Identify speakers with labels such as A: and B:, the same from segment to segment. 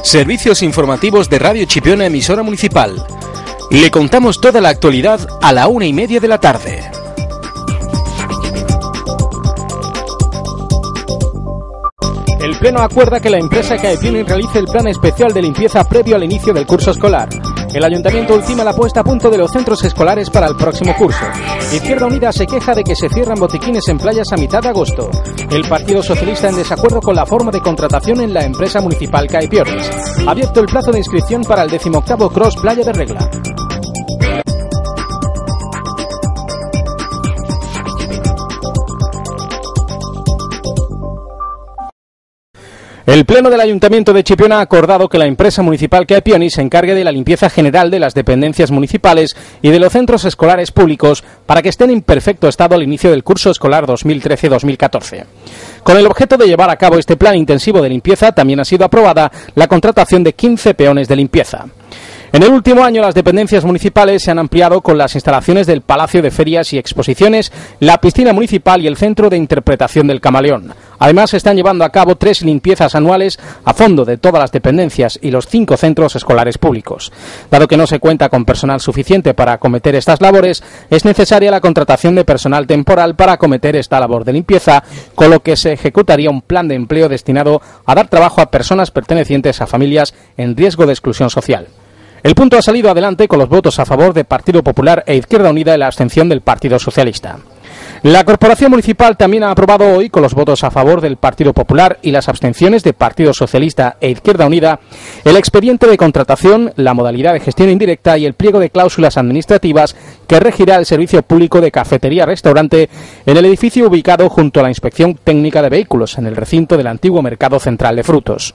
A: Servicios informativos de Radio Chipiona, emisora municipal. Le contamos toda la actualidad a la 1:30 de la tarde. El Pleno acuerda que la empresa Caepioni realice el plan especial de limpieza previo al inicio del curso escolar. El Ayuntamiento ultima la puesta a punto de los centros escolares para el próximo curso. Izquierda Unida se queja de que se cierran botiquines en playas a mitad de agosto. El Partido Socialista en desacuerdo con la forma de contratación en la empresa municipal Caepioni. Abierto el plazo de inscripción para el 18º Cross Playa de Regla. El Pleno del Ayuntamiento de Chipiona ha acordado que la empresa municipal Caepioni se encargue de la limpieza general de las dependencias municipales y de los centros escolares públicos para que estén en perfecto estado al inicio del curso escolar 2013-2014. Con el objeto de llevar a cabo este plan intensivo de limpieza, también ha sido aprobada la contratación de 15 peones de limpieza. En el último año, las dependencias municipales se han ampliado con las instalaciones del Palacio de Ferias y Exposiciones, la piscina municipal y el Centro de Interpretación del Camaleón. Además, se están llevando a cabo 3 limpiezas anuales a fondo de todas las dependencias y los 5 centros escolares públicos. Dado que no se cuenta con personal suficiente para acometer estas labores, es necesaria la contratación de personal temporal para acometer esta labor de limpieza, con lo que se ejecutaría un plan de empleo destinado a dar trabajo a personas pertenecientes a familias en riesgo de exclusión social. El punto ha salido adelante con los votos a favor de Partido Popular e Izquierda Unida y la abstención del Partido Socialista. La Corporación Municipal también ha aprobado hoy, con los votos a favor del Partido Popular y las abstenciones de Partido Socialista e Izquierda Unida, el expediente de contratación, la modalidad de gestión indirecta y el pliego de cláusulas administrativas que regirá el servicio público de cafetería-restaurante en el edificio ubicado junto a la Inspección Técnica de Vehículos, en el recinto del antiguo Mercado Central de Frutos.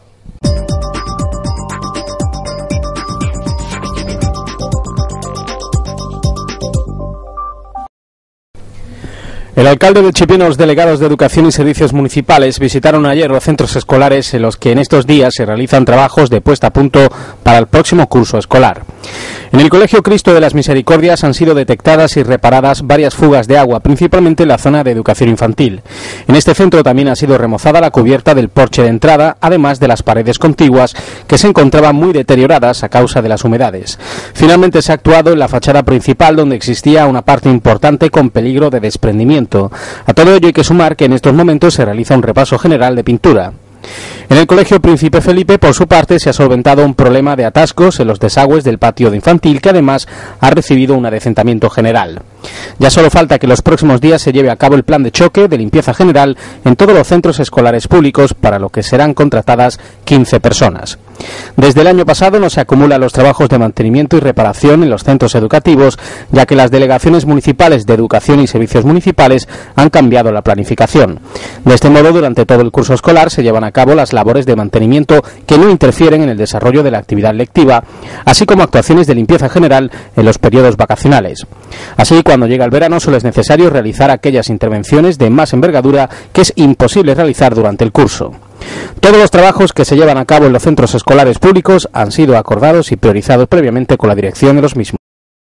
A: El alcalde de Chipiona y los delegados de Educación y Servicios Municipales visitaron ayer los centros escolares en los que en estos días se realizan trabajos de puesta a punto para el próximo curso escolar. En el Colegio Cristo de las Misericordias han sido detectadas y reparadas varias fugas de agua, principalmente en la zona de educación infantil. En este centro también ha sido remozada la cubierta del porche de entrada, además de las paredes contiguas que se encontraban muy deterioradas a causa de las humedades. Finalmente se ha actuado en la fachada principal, donde existía una parte importante con peligro de desprendimiento. A todo ello hay que sumar que en estos momentos se realiza un repaso general de pintura. En el Colegio Príncipe Felipe, por su parte, se ha solventado un problema de atascos en los desagües del patio de infantil, que además ha recibido un adecentamiento general. Ya solo falta que los próximos días se lleve a cabo el plan de choque de limpieza general en todos los centros escolares públicos, para lo que serán contratadas 15 personas. Desde el año pasado no se acumulan los trabajos de mantenimiento y reparación en los centros educativos, ya que las delegaciones municipales de Educación y Servicios Municipales han cambiado la planificación. De este modo, durante todo el curso escolar se llevan a cabo las labores de mantenimiento que no interfieren en el desarrollo de la actividad lectiva, así como actuaciones de limpieza general en los periodos vacacionales. Así, cuando llega el verano, solo es necesario realizar aquellas intervenciones de más envergadura que es imposible realizar durante el curso. Todos los trabajos que se llevan a cabo en los centros escolares públicos han sido acordados y priorizados previamente con la dirección de los mismos.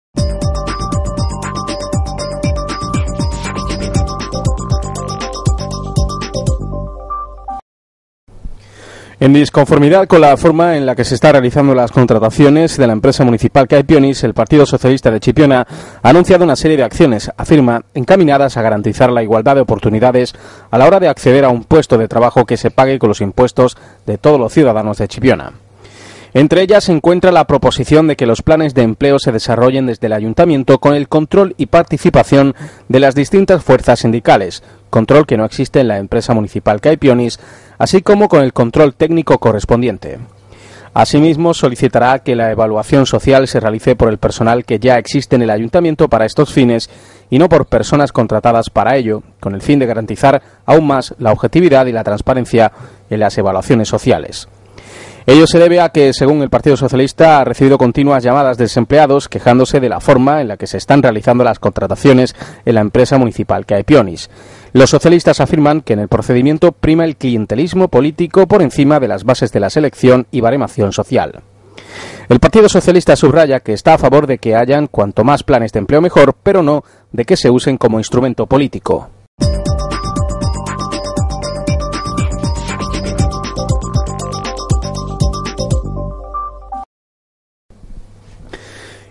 A: En disconformidad con la forma en la que se están realizando las contrataciones de la empresa municipal Caepioni, el Partido Socialista de Chipiona ha anunciado una serie de acciones, afirma, encaminadas a garantizar la igualdad de oportunidades a la hora de acceder a un puesto de trabajo que se pague con los impuestos de todos los ciudadanos de Chipiona. Entre ellas se encuentra la proposición de que los planes de empleo se desarrollen desde el Ayuntamiento con el control y participación de las distintas fuerzas sindicales, control que no existe en la empresa municipal Caepioni, así como con el control técnico correspondiente. Asimismo, solicitará que la evaluación social se realice por el personal que ya existe en el Ayuntamiento para estos fines y no por personas contratadas para ello, con el fin de garantizar aún más la objetividad y la transparencia en las evaluaciones sociales. Ello se debe a que, según el Partido Socialista, ha recibido continuas llamadas de desempleados quejándose de la forma en la que se están realizando las contrataciones en la empresa municipal Caepioni. Los socialistas afirman que en el procedimiento prima el clientelismo político por encima de las bases de la selección y baremación social. El Partido Socialista subraya que está a favor de que hayan cuanto más planes de empleo mejor, pero no de que se usen como instrumento político.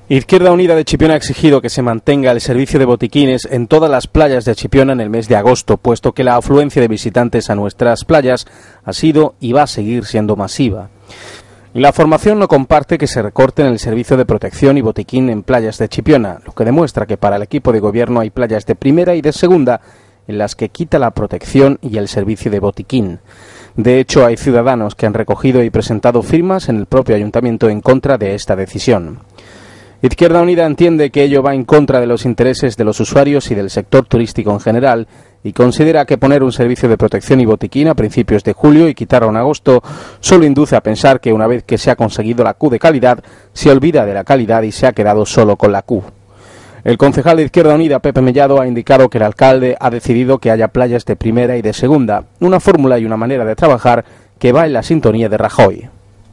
A: Izquierda Unida de Chipiona ha exigido que se mantenga el servicio de botiquines en todas las playas de Chipiona en el mes de agosto, puesto que la afluencia de visitantes a nuestras playas ha sido y va a seguir siendo masiva. La formación no comparte que se recorten el servicio de protección y botiquín en playas de Chipiona, lo que demuestra que para el equipo de gobierno hay playas de primera y de segunda en las que quita la protección y el servicio de botiquín. De hecho, hay ciudadanos que han recogido y presentado firmas en el propio ayuntamiento en contra de esta decisión. Izquierda Unida entiende que ello va en contra de los intereses de los usuarios y del sector turístico en general y considera que poner un servicio de protección y botiquín a principios de julio y quitarlo en agosto solo induce a pensar que una vez que se ha conseguido la Q de calidad, se olvida de la calidad y se ha quedado solo con la Q. El concejal de Izquierda Unida, Pepe Mellado, ha indicado que el alcalde ha decidido que haya playas de primera y de segunda, una fórmula y una manera de trabajar que va en la sintonía de Rajoy.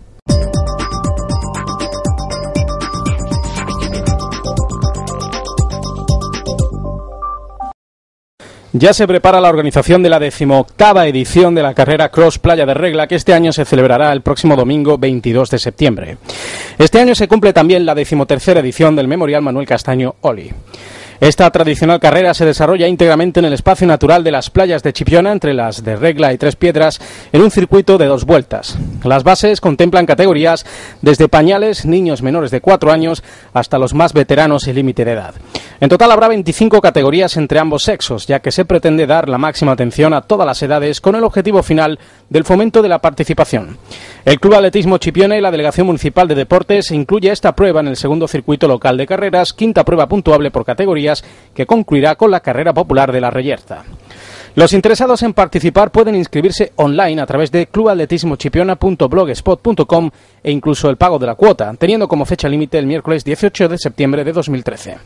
A: Ya se prepara la organización de la 18ª edición de la carrera Cross Playa de Regla, que este año se celebrará el próximo domingo 22 de septiembre. Este año se cumple también la 13ª edición del Memorial Manuel Castaño Oli. Esta tradicional carrera se desarrolla íntegramente en el espacio natural de las playas de Chipiona, entre las de Regla y Tres Piedras, en un circuito de 2 vueltas. Las bases contemplan categorías desde pañales, niños menores de 4 años, hasta los más veteranos y límite de edad. En total habrá 25 categorías entre ambos sexos, ya que se pretende dar la máxima atención a todas las edades con el objetivo final del fomento de la participación. El Club Atletismo Chipiona y la Delegación Municipal de Deportes incluye esta prueba en el segundo circuito local de carreras, quinta prueba puntuable por categorías, que concluirá con la carrera popular de la Reyerta. Los interesados en participar pueden inscribirse online a través de clubatletismochipiona.blogspot.com e incluso el pago de la cuota, teniendo como fecha límite el miércoles 18 de septiembre de 2013.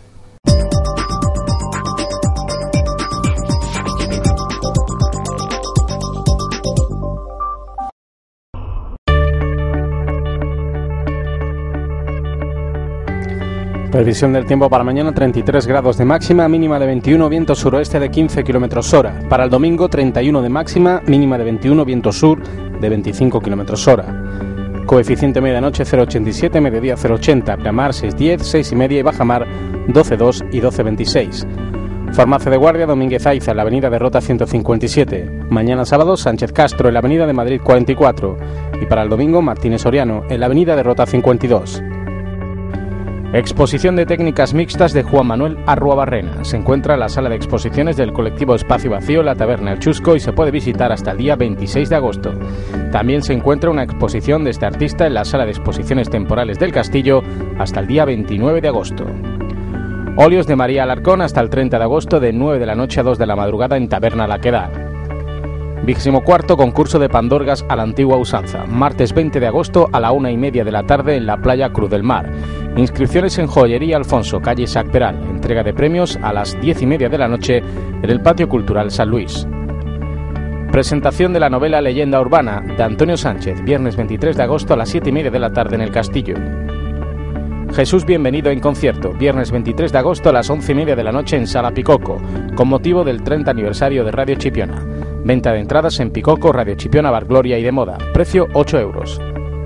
A: Previsión del tiempo para mañana: 33 grados de máxima, mínima de 21, viento suroeste de 15 km/h. Para el domingo: 31 de máxima, mínima de 21, viento sur de 25 km/h. Coeficiente medianoche 0,87, mediodía 0,80, pleamar 6,10, 6,5 y bajamar 12,2 y 12,26. Farmacia de Guardia Domínguez Aiza en la avenida de Rota 157. Mañana sábado: Sánchez Castro en la avenida de Madrid 44. Y para el domingo: Martínez Soriano en la avenida de Rota 52. Exposición de técnicas mixtas de Juan Manuel Arruabarrena. Se encuentra en la sala de exposiciones del colectivo Espacio Vacío, la Taberna El Chusco, y se puede visitar hasta el día 26 de agosto. También se encuentra una exposición de este artista en la sala de exposiciones temporales del Castillo hasta el día 29 de agosto. Óleos de María Alarcón hasta el 30 de agosto de 9 de la noche a 2 de la madrugada en Taberna La Quedad. 24º concurso de pandorgas a la antigua usanza, martes 20 de agosto a la 1:30 de la tarde en la playa Cruz del Mar. Inscripciones en Joyería Alfonso, calle Isaac Peral. Entrega de premios a las 10:30 de la noche en el Patio Cultural San Luis. Presentación de la novela Leyenda Urbana de Antonio Sánchez, viernes 23 de agosto a las 7:30 de la tarde en el Castillo. Jesús Bienvenido en concierto, viernes 23 de agosto a las 11:30 de la noche en Sala Picoco, con motivo del 30 aniversario de Radio Chipiona. Venta de entradas en Picoco, Radio Chipiona, Bar Gloria y de Moda. Precio 8 euros.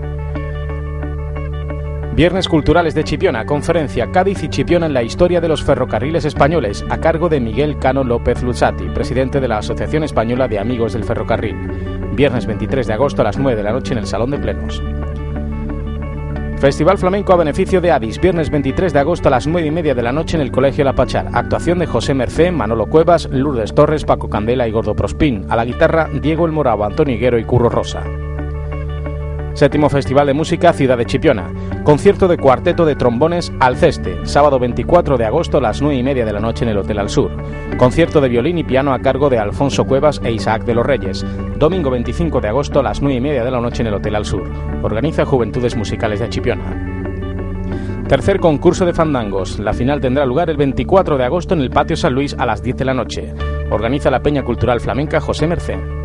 A: Viernes Culturales de Chipiona, conferencia Cádiz y Chipiona en la historia de los ferrocarriles españoles, a cargo de Miguel Cano López Luzzati, presidente de la Asociación Española de Amigos del Ferrocarril. Viernes 23 de agosto a las 9 de la noche en el Salón de Plenos. Festival Flamenco a beneficio de Adis, viernes 23 de agosto a las 9:30 de la noche en el Colegio La Pachar. Actuación de José Mercé, Manolo Cuevas, Lourdes Torres, Paco Candela y Gordo Prospín. A la guitarra, Diego El Morao, Antonio Higuero y Curro Rosa. Séptimo Festival de Música Ciudad de Chipiona. Concierto de cuarteto de trombones Alceste, sábado 24 de agosto a las 9:30 de la noche en el Hotel Al Sur. Concierto de violín y piano a cargo de Alfonso Cuevas e Isaac de los Reyes. Domingo 25 de agosto a las 9:30 de la noche en el Hotel Al Sur. Organiza Juventudes Musicales de Chipiona. Tercer concurso de fandangos. La final tendrá lugar el 24 de agosto en el Patio San Luis a las 10 de la noche. Organiza la Peña Cultural Flamenca José Mercé.